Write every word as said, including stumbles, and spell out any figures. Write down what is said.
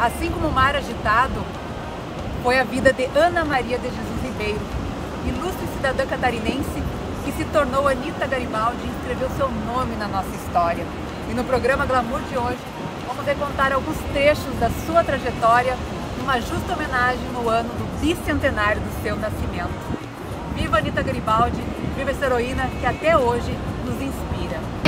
Assim como o mar agitado, foi a vida de Ana Maria de Jesus Ribeiro, ilustre cidadã catarinense que se tornou Anita Garibaldi e escreveu seu nome na nossa história. E no programa Glamour de hoje, vamos recontar alguns trechos da sua trajetória numa justa homenagem no ano do bicentenário do seu nascimento. Viva Anita Garibaldi, viva essa heroína que até hoje nos inspira.